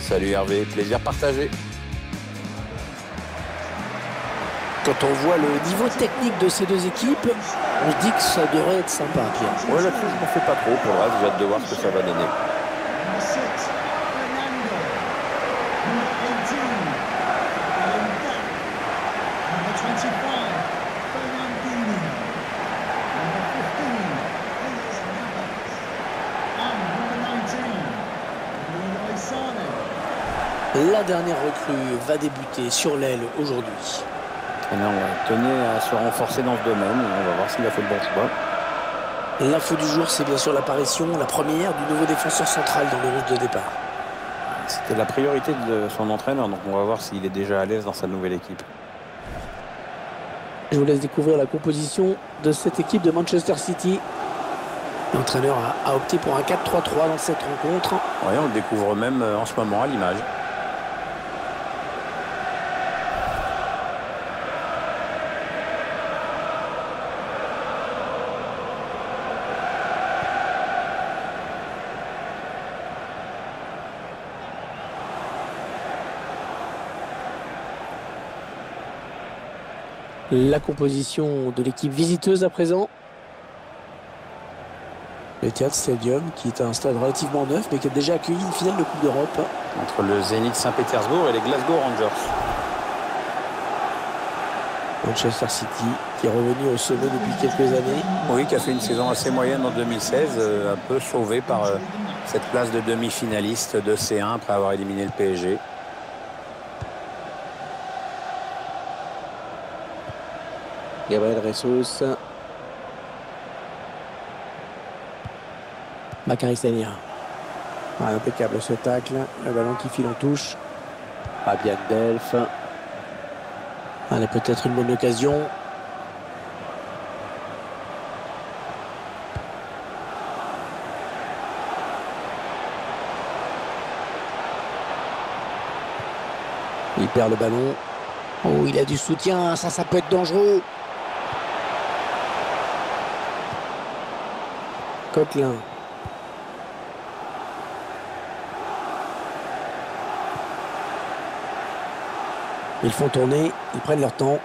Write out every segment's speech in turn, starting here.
Salut Hervé, plaisir partagé. Quand on voit le niveau technique de ces deux équipes, on se dit que ça devrait être sympa, Pierre. Ouais, là-dessus, je m'en fais pas trop. Pour le reste, j'ai hâte de voir ce que ça va donner. La dernière recrue va débuter sur l'aile aujourd'hui. Et là, on tenait à se renforcer dans ce domaine. On va voir s'il a fait le bon choix. L'info du jour, c'est bien sûr l'apparition, la première, du nouveau défenseur central dans le rouge de départ. C'était la priorité de son entraîneur, donc on va voir s'il est déjà à l'aise dans sa nouvelle équipe. Je vous laisse découvrir la composition de cette équipe de Manchester City. L'entraîneur a opté pour un 4-3-3 dans cette rencontre. Oui, on le découvre même en ce moment à l'image. La composition de l'équipe visiteuse à présent. Le Etihad Stadium, qui est un stade relativement neuf, mais qui a déjà accueilli une finale de Coupe d'Europe. Entre le Zénith Saint-Pétersbourg et les Glasgow Rangers. Manchester City, qui est revenu au sommet depuis quelques années. Oui, qui a fait une saison assez moyenne en 2016, un peu sauvé par cette place de demi-finaliste de C1 après avoir éliminé le PSG. Gabriel Jesus. Bakary Sagna. Impeccable ce tacle. Le ballon qui file en touche. Fabian Delph. Allez, peut-être une bonne occasion. Il perd le ballon. Oh, il a du soutien. Ça peut être dangereux. Coquelin. Ils font tourner, ils prennent leur temps.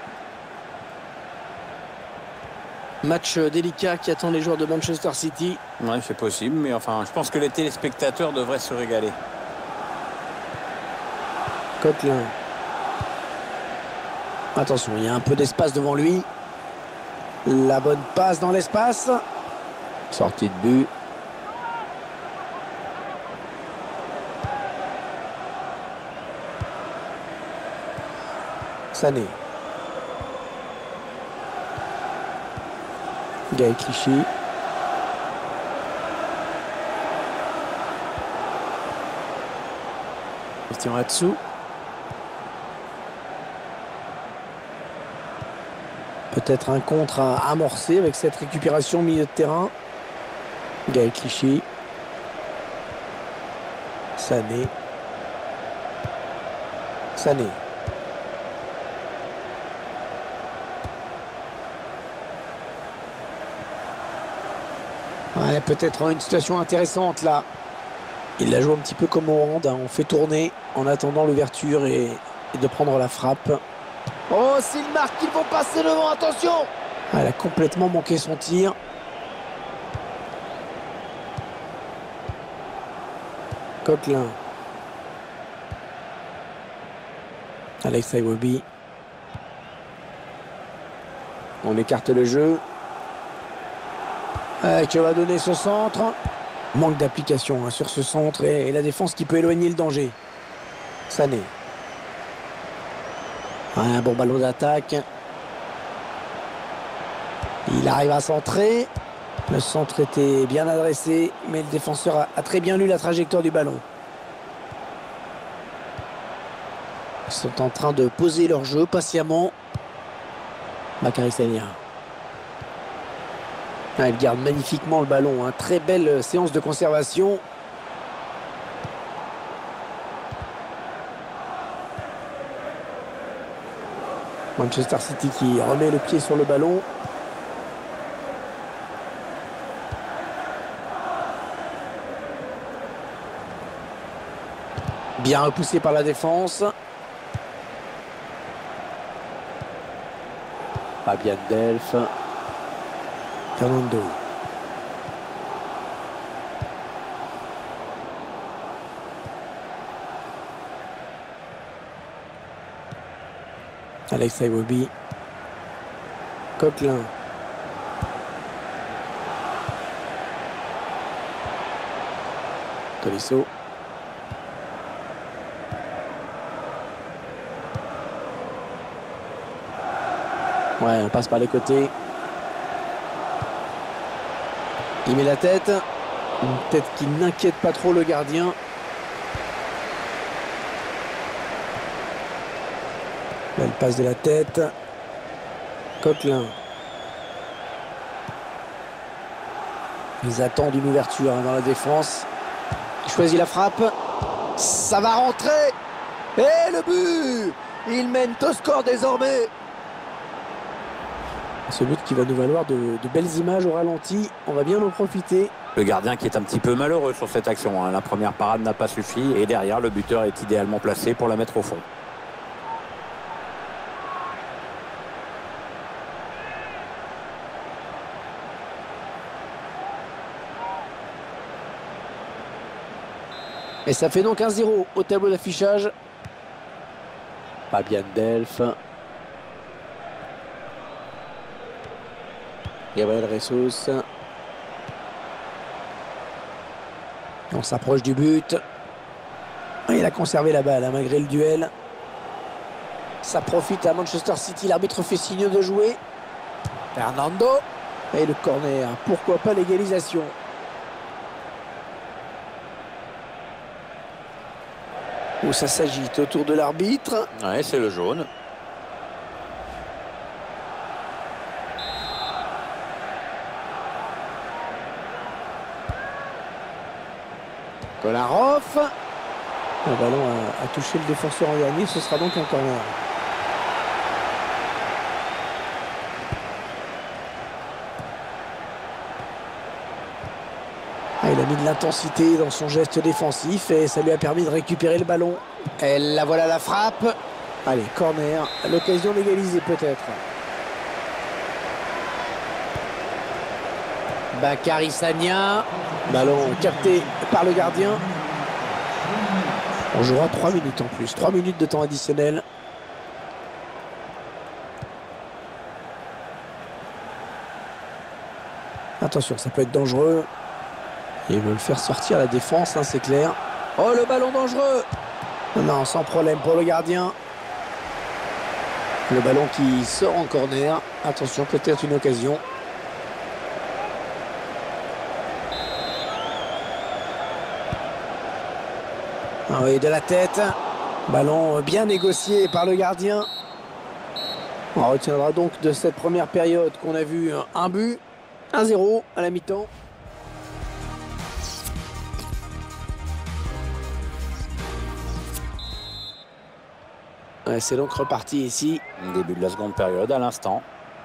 Match délicat qui attend les joueurs de Manchester City. Oui, c'est possible, mais enfin, je pense que les téléspectateurs devraient se régaler. Coquelin. Attention, il y a un peu d'espace devant lui. La bonne passe dans l'espace. Sortie de but. Sané. Gaël Clichy. Christian Atsu. Peut-être un contre à amorcer avec cette récupération au milieu de terrain. Gaël Clichy. Sané. Sané. Ouais, peut-être une situation intéressante là. Il la joue un petit peu comme au hand. On fait tourner en attendant l'ouverture et de prendre la frappe. Oh, s'il marque, ils vont passer devant, attention! Elle a complètement manqué son tir. Coquelin. Alex Iwobi. On écarte le jeu. Qui va donner ce centre. Manque d'application sur ce centre et la défense qui peut éloigner le danger. Sané. Un bon ballon d'attaque. Il arrive à centrer. Le centre était bien adressé, mais le défenseur a très bien lu la trajectoire du ballon. Ils sont en train de poser leur jeu patiemment. Bakary Sagna. Il garde magnifiquement le ballon. Très belle séance de conservation. Manchester City qui remet le pied sur le ballon. Bien repoussé par la défense. Fabian Delph. Fernando. Alex Iwobi. Coquelin. Tolisso. Ouais, on passe par les côtés. Il met la tête. Une tête qui n'inquiète pas trop le gardien. Belle passe de la tête. Coquelin. Ils attendent une ouverture dans la défense. Il choisit la frappe. Ça va rentrer. Et le but! Il mène au score désormais. Ce but qui va nous valoir de belles images au ralenti. On va bien en profiter. Le gardien qui est un petit peu malheureux sur cette action. La première parade n'a pas suffi. Et derrière, le buteur est idéalement placé pour la mettre au fond. Et ça fait donc 1-0 au tableau d'affichage. Fabian Delph. Gabriel Jesus. On s'approche du but. Il a conservé la balle malgré le duel. Ça profite à Manchester City. L'arbitre fait signe de jouer. Fernando. Et le corner. Pourquoi pas l'égalisation? Où ça s'agite autour de l'arbitre. Ouais, c'est le jaune. Kolarov. Le ballon a touché le défenseur en dernier. Ce sera donc un corner. Il a mis de l'intensité dans son geste défensif et ça lui a permis de récupérer le ballon. Et la voilà la frappe. Allez, corner. L'occasion d'égaliser peut-être. Bakary Sagna. Ballon capté par le gardien. On jouera 3 minutes en plus. 3 minutes de temps additionnel. Attention, ça peut être dangereux. Ils veulent faire sortir la défense, hein, c'est clair. Oh, le ballon dangereux! Non, sans problème pour le gardien. Le ballon qui sort en corner. Attention, peut-être une occasion. Ah oui, de la tête. Ballon bien négocié par le gardien. On retiendra donc de cette première période qu'on a vu un but. 1-0 à la mi-temps. Ouais, c'est donc reparti ici. Début de la seconde période à l'instant.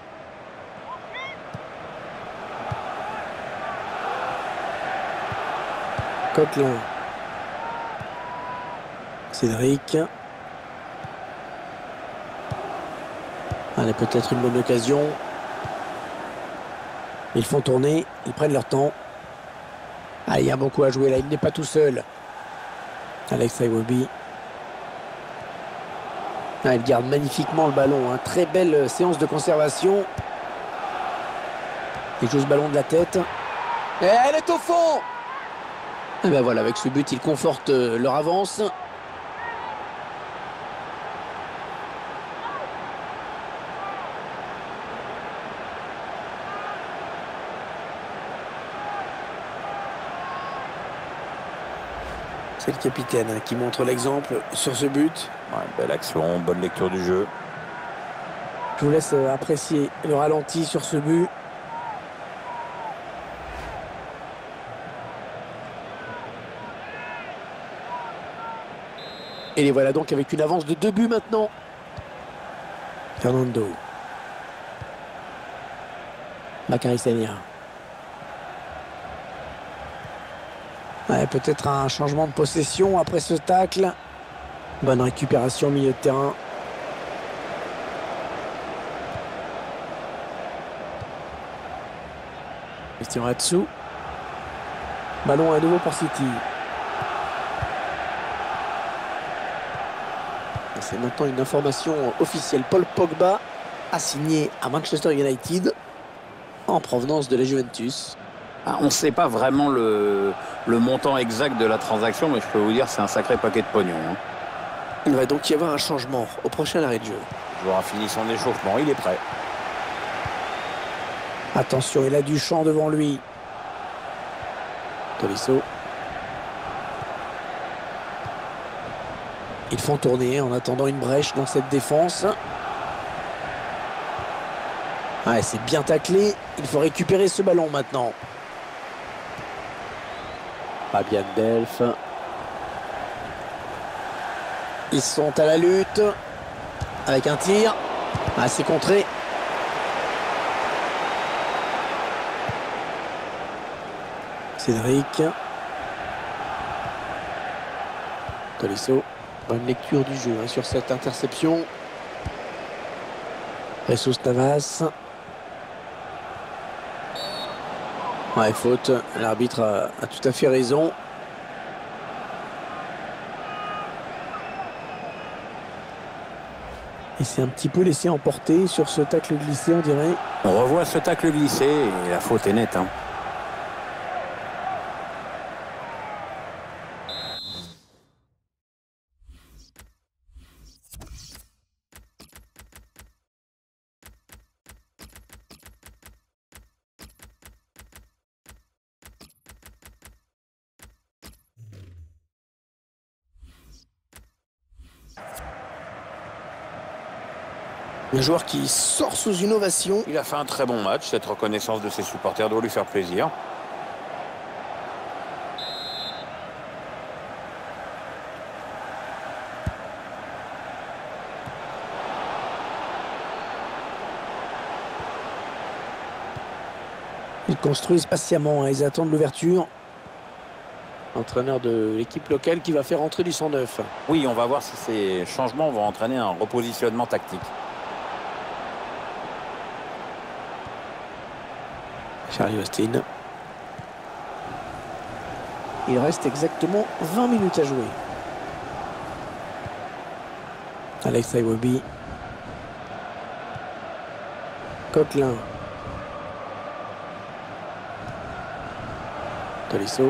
Coquelin. Cédric. Allez, peut-être une bonne occasion. Ils font tourner, ils prennent leur temps. Ah, il y a beaucoup à jouer là, il n'est pas tout seul. Alex Iwobi. Ah, il garde magnifiquement le ballon. Hein. Très belle séance de conservation. Il joue ce ballon de la tête. Et elle est au fond. Et ben voilà, avec ce but, ils confortent leur avance. C'est le capitaine hein, qui montre l'exemple sur ce but. Ouais, belle action, bonne lecture du jeu. Je vous laisse apprécier le ralenti sur ce but. Et les voilà donc avec une avance de 2 buts maintenant. Fernando. Bakary Sagna. Ouais, peut-être un changement de possession après ce tacle. Bonne récupération au milieu de terrain. Christian Atsu. Ballon à nouveau pour City. C'est maintenant une information officielle. Paul Pogba a signé à Manchester United en provenance de la Juventus. Ah, on ne sait pas vraiment le montant exact de la transaction, mais je peux vous dire c'est un sacré paquet de pognon. Hein. Il va donc y avoir un changement au prochain arrêt de jeu. Le joueur a fini son échauffement, il est prêt. Attention, il a du champ devant lui. Tolisso. Ils font tourner en attendant une brèche dans cette défense. Ouais, c'est bien taclé. Il faut récupérer ce ballon maintenant. Fabian Delph. Ils sont à la lutte. Avec un tir. Ah, c'est contré. Cédric. Tolisso. Bonne lecture du jeu hein, sur cette interception. Jesus Navas. Ouais, faute. L'arbitre a tout à fait raison. Il s'est un petit peu laissé emporter sur ce tacle glissé, on dirait. On revoit ce tacle glissé et la faute est nette. Hein. Un joueur qui sort sous une ovation. Il a fait un très bon match. Cette reconnaissance de ses supporters doit lui faire plaisir. Ils construisent patiemment, hein. Ils attendent l'ouverture. Entraîneur de l'équipe locale qui va faire entrer du 109. Oui, on va voir si ces changements vont entraîner un repositionnement tactique. Charlie Austin. Il reste exactement 20 minutes à jouer. Alex Iwobi. Coquelin. Tolisso.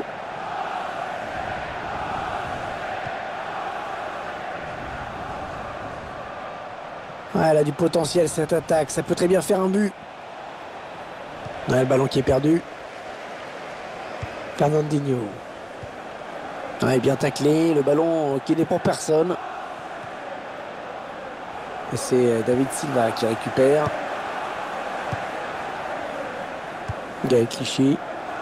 Ouais, elle a du potentiel cette attaque. Ça peut très bien faire un but. Ouais, le ballon qui est perdu. Fernandinho. Ouais, bien taclé. Le ballon qui n'est pour personne. Et c'est David Silva qui récupère. Gaël Clichy.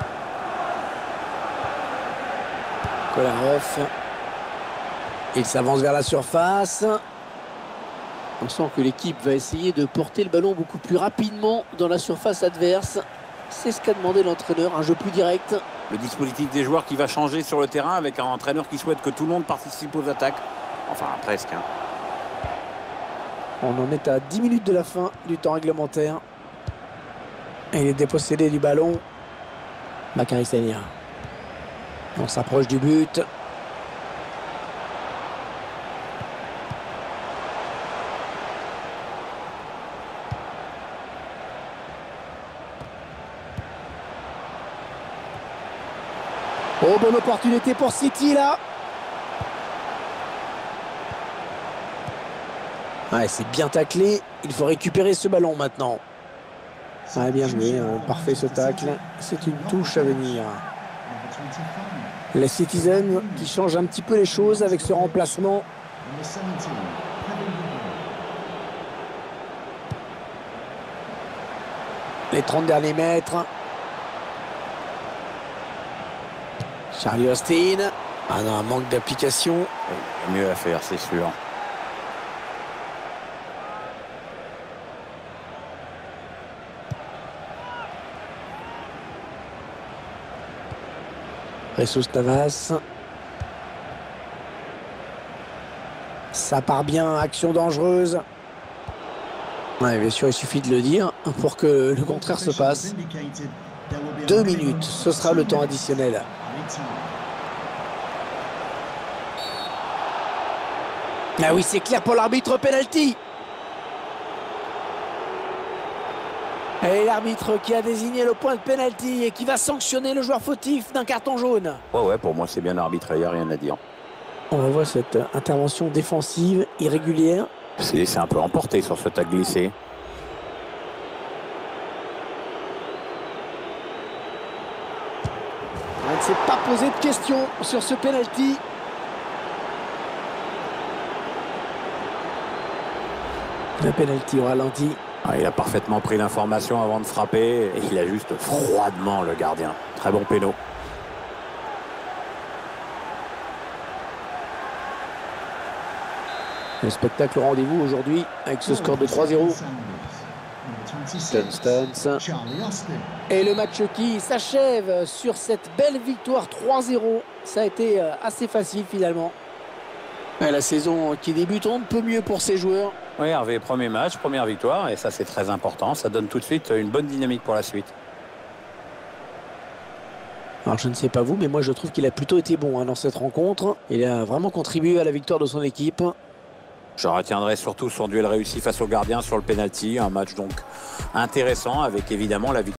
Kolarov. Il s'avance vers la surface. On sent que l'équipe va essayer de porter le ballon beaucoup plus rapidement dans la surface adverse. C'est ce qu'a demandé l'entraîneur, un jeu plus direct. Le dispositif des joueurs qui va changer sur le terrain avec un entraîneur qui souhaite que tout le monde participe aux attaques. Enfin, presque. Hein. On en est à 10 minutes de la fin du temps réglementaire. Et il est dépossédé du ballon. Bakary Sagna. On s'approche du but. Oh, bonne opportunité pour City là. Ouais, c'est bien taclé. Il faut récupérer ce ballon maintenant. Ouais, bien joué. Parfait ce tacle. C'est une touche à venir. Les Citizens qui changent un petit peu les choses avec ce remplacement. Les 30 derniers mètres. Charlie Austin. Ah non, un manque d'application. Il y a mieux à faire, c'est sûr. Jesus Navas. Ça part bien, action dangereuse. Ouais, bien sûr, il suffit de le dire pour que le contraire se passe. 2 minutes, ce sera le temps additionnel. Ah oui, c'est clair pour l'arbitre, penalty. Et l'arbitre qui a désigné le point de penalty et qui va sanctionner le joueur fautif d'un carton jaune. Ouais, pour moi c'est bien arbitré, il n'y a rien à dire. On revoit cette intervention défensive irrégulière. C'est un peu emporté sur ce tac glissé. On ne s'est pas posé de questions sur ce penalty. Le penalty au ralenti. Ah, il a parfaitement pris l'information avant de frapper et il a juste froidement le gardien. Très bon péno. Le spectacle au rendez-vous aujourd'hui avec ce score de 3-0. Dunstance. Et le match qui s'achève sur cette belle victoire 3-0. Ça a été assez facile finalement. Et la saison qui débute, on ne peut mieux pour ces joueurs. Oui, Hervé, premier match, première victoire, et ça c'est très important. Ça donne tout de suite une bonne dynamique pour la suite. Alors je ne sais pas vous, mais moi je trouve qu'il a plutôt été bon dans cette rencontre. Il a vraiment contribué à la victoire de son équipe. Je retiendrai surtout son duel réussi face au gardien sur le penalty. Un match donc intéressant avec évidemment la victoire.